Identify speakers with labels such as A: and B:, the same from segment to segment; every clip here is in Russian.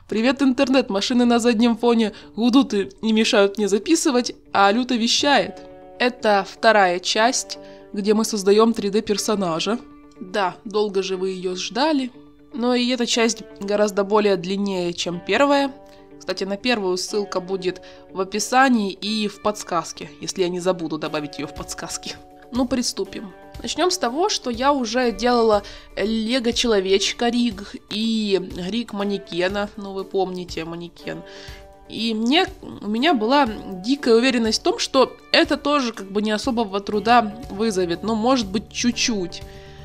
A: Привет, интернет, машины на заднем фоне гудут и не мешают мне записывать, а Люта вещает. Это вторая часть, где мы создаем 3D-персонажа. Да, долго же вы ее ждали. Но и эта часть гораздо более длиннее, чем первая. Кстати, на первую ссылка будет в описании и в подсказке, если я не забуду добавить ее в подсказки. Ну, приступим. Начнем с того, что я уже делала Лего-человечка Риг и Риг-манекена, ну вы помните манекен. И у меня была дикая уверенность в том, что это тоже как бы не особого труда вызовет, но может быть чуть-чуть.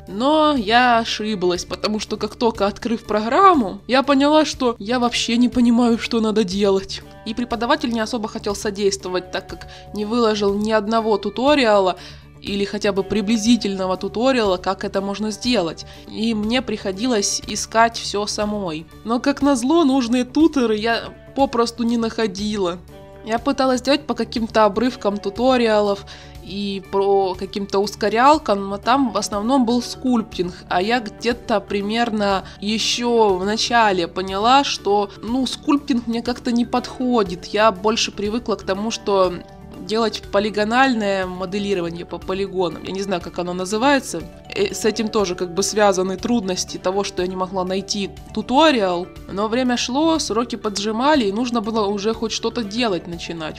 A: Но я ошиблась, потому что как только открыв программу, я поняла, что я вообще не понимаю, что надо делать. И преподаватель не особо хотел содействовать, так как не выложил ни одного туториала, или хотя бы приблизительного туториала, как это можно сделать. И мне приходилось искать все самой. Но, как назло, нужные туторы я попросту не находила. Я пыталась делать по каким-то обрывкам туториалов и по каким-то ускорялкам, но там в основном был скульптинг. А я где-то примерно еще в начале поняла, что скульптинг мне как-то не подходит. Я больше привыкла к тому, что делать полигональное моделирование по полигонам. Я не знаю, как оно называется. С этим тоже как бы связаны трудности того, что я не могла найти туториал. Но время шло, сроки поджимали, и нужно было уже хоть что-то делать начинать.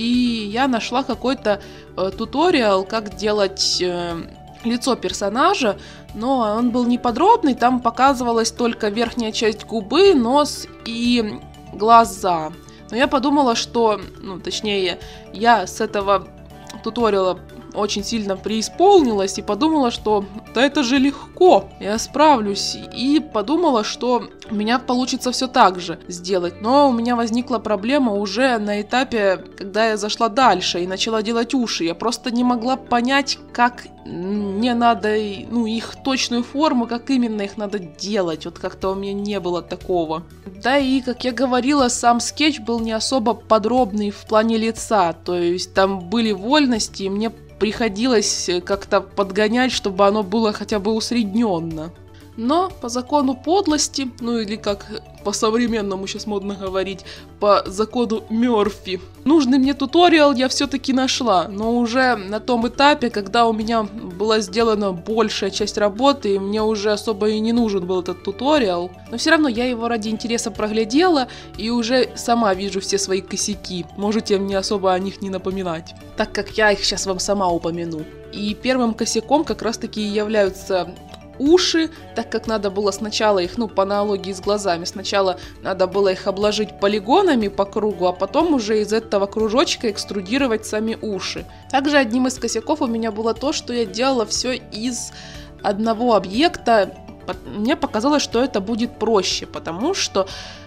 A: И я нашла какой-то туториал, как делать лицо персонажа, но он был не подробный, там показывалась только верхняя часть губы, нос и глаза. Но я подумала, что, точнее, я с этого туториала очень сильно преисполнилась и подумала, что да это же легко, я справлюсь. И подумала, что у меня получится все так же сделать. Но у меня возникла проблема уже на этапе, когда я зашла дальше и начала делать уши. Я просто не могла понять, как мне надо, их точную форму, как именно их надо делать. Вот как-то у меня не было такого. Да и, как я говорила, сам скетч был не особо подробный в плане лица. То есть там были вольности, и мне приходилось как-то подгонять, чтобы оно было хотя бы усредненно. Но по закону подлости, или как по-современному сейчас модно говорить, по закону Мёрфи, нужный мне туториал я все-таки нашла, но уже на том этапе, когда у меня была сделана большая часть работы, и мне уже особо и не нужен был этот туториал, но все равно я его ради интереса проглядела и уже сама вижу все свои косяки, можете мне особо о них не напоминать, так как я их сейчас вам сама упомяну. И первым косяком как раз таки являются уши, так как надо было сначала их, по аналогии с глазами, сначала надо было их обложить полигонами по кругу, а потом уже из этого кружочка экструдировать сами уши. Также одним из косяков у меня было то, что я делала все из одного объекта. Мне показалось, что это будет проще, потому что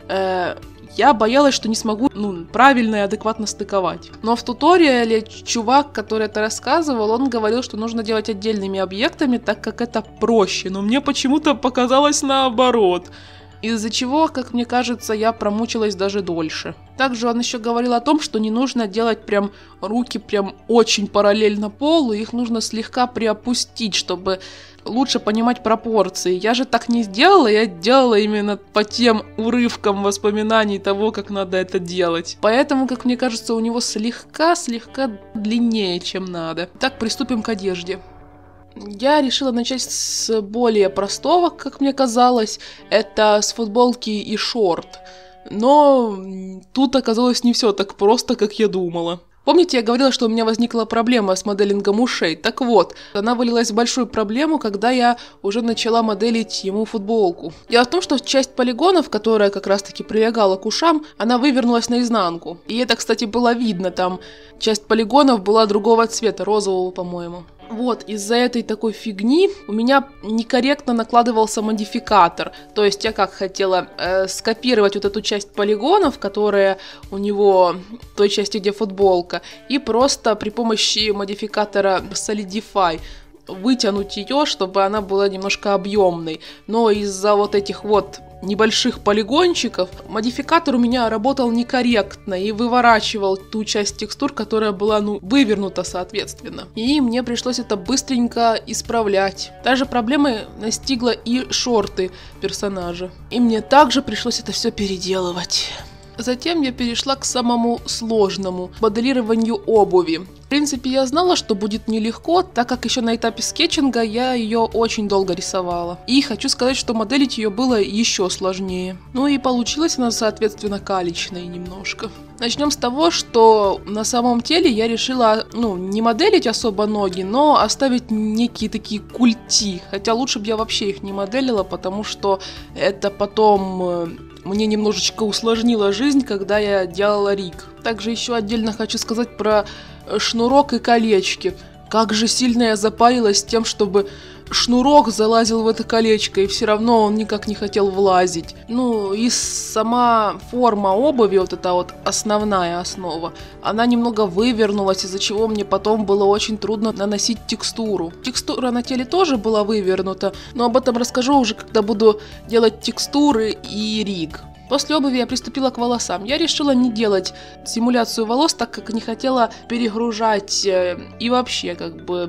A: я боялась, что не смогу правильно и адекватно стыковать. Но в туториале чувак, который это рассказывал, он говорил, что нужно делать отдельными объектами, так как это проще. Но мне почему-то показалось наоборот. Из-за чего, как мне кажется, я промучилась даже дольше. Также он еще говорил о том, что не нужно делать прям руки прям очень параллельно полу, их нужно слегка приопустить, чтобы лучше понимать пропорции. Я же так не сделала, я делала именно по тем урывкам воспоминаний того, как надо это делать. Поэтому, как мне кажется, у него слегка длиннее, чем надо. Так, приступим к одежде. Я решила начать с более простого, как мне казалось, это с футболки и шорт. Но тут оказалось не все так просто, как я думала. Помните, я говорила, что у меня возникла проблема с моделингом ушей? Так вот, она вылилась в большую проблему, когда я уже начала моделить ему футболку. Дело в том, что часть полигонов, которая как раз-таки прилегала к ушам, она вывернулась наизнанку. И это, кстати, было видно, там часть полигонов была другого цвета, розового, по-моему. Вот, из-за этой такой фигни у меня некорректно накладывался модификатор. То есть я как хотела скопировать вот эту часть полигонов, которая у него в той части, где футболка, и просто при помощи модификатора Solidify вытянуть ее, чтобы она была немножко объемной. Но из-за вот этих вот небольших полигончиков, модификатор у меня работал некорректно и выворачивал ту часть текстур, которая была, вывернута соответственно. И мне пришлось это быстренько исправлять. Та же проблема настигла и шорты персонажа. И мне также пришлось это все переделывать. Затем я перешла к самому сложному – моделированию обуви. В принципе, я знала, что будет нелегко, так как еще на этапе скетчинга я ее очень долго рисовала. И хочу сказать, что моделить ее было еще сложнее. Ну и получилась она, соответственно, калечной немножко. Начнем с того, что на самом деле я решила, не моделить особо ноги, но оставить некие такие культи. Хотя лучше бы я вообще их не моделила, потому что это потом мне немножечко усложнило жизнь, когда я делала риг. Также еще отдельно хочу сказать про шнурок и колечки. Как же сильно я запарилась тем, чтобы шнурок залазил в это колечко, и все равно он никак не хотел влазить. И сама форма обуви, вот эта вот основная основа, она немного вывернулась, из-за чего мне потом было очень трудно наносить текстуру. Текстура на теле тоже была вывернута, но об этом расскажу уже, когда буду делать текстуры и риг. После обуви я приступила к волосам. Я решила не делать симуляцию волос, так как не хотела перегружать, и вообще,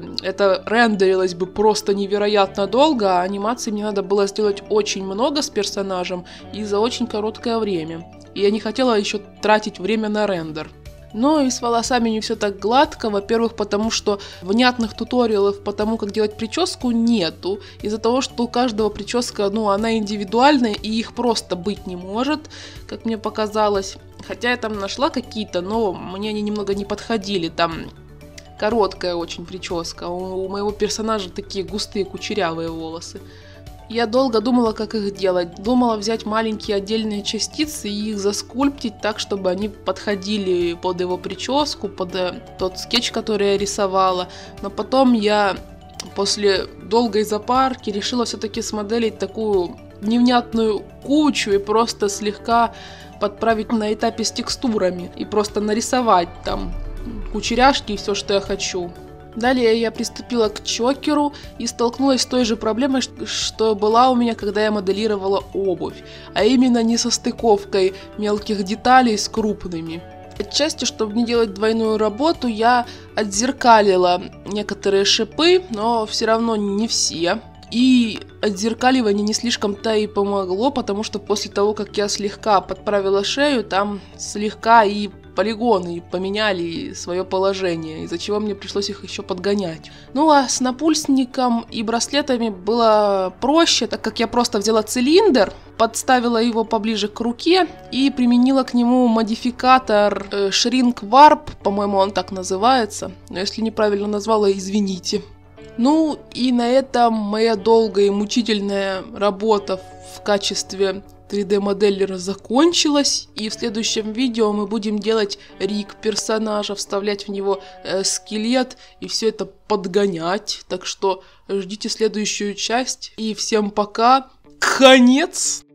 A: это рендерилось бы просто невероятно долго, а анимации мне надо было сделать очень много с персонажем и за очень короткое время. И я не хотела еще тратить время на рендер. Но и с волосами не все так гладко, во-первых, потому что внятных туториалов по тому, как делать прическу, нету. Из-за того, что у каждого прическа, она индивидуальная, и их просто быть не может, как мне показалось. Хотя я там нашла какие-то, но мне они немного не подходили, там короткая очень прическа, у моего персонажа такие густые кучерявые волосы. Я долго думала, как их делать. Думала взять маленькие отдельные частицы и их заскульптить так, чтобы они подходили под его прическу, под тот скетч, который я рисовала. Но потом я после долгой запарки решила все-таки смоделить такую невнятную кучу и просто слегка подправить на этапе с текстурами. И просто нарисовать там кучеряшки и все, что я хочу. Далее я приступила к чокеру и столкнулась с той же проблемой, что была у меня, когда я моделировала обувь, а именно несостыковкой мелких деталей с крупными. Отчасти, чтобы не делать двойную работу, я отзеркалила некоторые шипы, но все равно не все. И отзеркаливание не слишком-то и помогло, потому что после того, как я слегка подправила шею, там слегка и полигоны поменяли свое положение, из-за чего мне пришлось их еще подгонять. А с напульсником и браслетами было проще, так как я просто взяла цилиндр, подставила его поближе к руке и применила к нему модификатор Shrink Warp, по-моему, он так называется, но если неправильно назвала, извините. И на этом моя долгая и мучительная работа в качестве 3D-моделлера закончилась, и в следующем видео мы будем делать риг персонажа, вставлять в него скелет и все это подгонять. Так что ждите следующую часть, и всем пока. Конец!